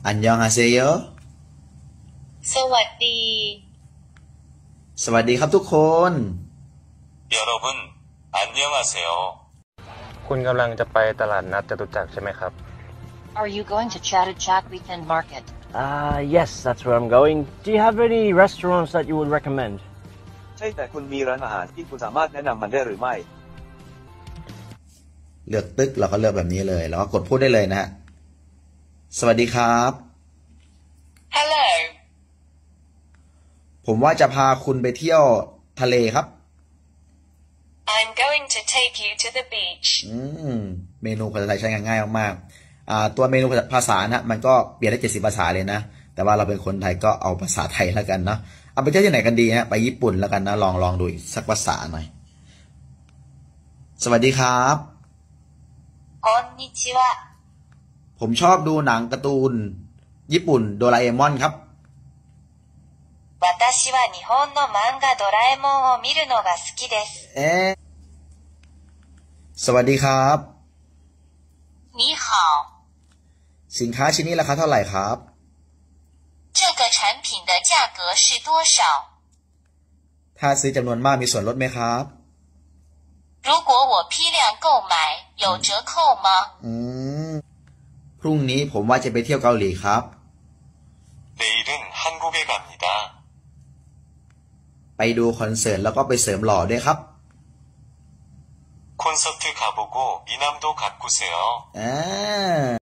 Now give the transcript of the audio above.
อันยองฮาเซโยสวัสดีสวัสดีครับทุกคน 여러분안녕하세요 คุณกำลังจะไปตลาดนัดจตุจักรใช่ไหมครับ Are you going to Chatuchak Weekend Market? Yes, that's where I'm going. Do you have any restaurants that you would recommend? ใช่แต่คุณมีร้านอาหารที่คุณสามารถแนะนำมันได้หรือไม่เลือกตึกเราก็เลือกแบบนี้เลยแล้วก็กดพูดได้เลยนะฮะสวัสดีครับ Hello. ผมว่าจะพาคุณไปเที่ยวทะเลครับ I'm going to take you to the beach. เมนูภาษาไทยใช้ง่ายๆมากๆตัวเมนูภาษานะมันก็เปลี่ยนได้70 ภาษาเลยนะแต่ว่าเราเป็นคนไทยก็เอาภาษาไทยแล้วกันเนาะเอาไปเที่ยวที่ไหนกันดีฮะไปญี่ปุ่นแล้วกันนะลองดูอีกสักภาษาหน่อยสวัสดีครับこんにちはผมชอบดูหนังการ์ตูนญี่ปุ่นโดราเอมอนครับ私は日本の漫画ドラえもんを見るのが好きですสวัสดีครับ你好สินค้าชิ้นนี้ราคาเท่าไหร่ครับ这个产品的价格是多少ถ้าซื้อจำนวนมากมีส่วนลดไหมครับ如果我批量购买有折扣吗พรุ่งนี้ผมว่าจะไปเที่ยวเกาหลีครับ 내일은한국에갑니다 ไปดูคอนเสิร์ตแล้วก็ไปเสริมหล่อด้วยครับ 콘서트 가보고 미남도 가꾸세요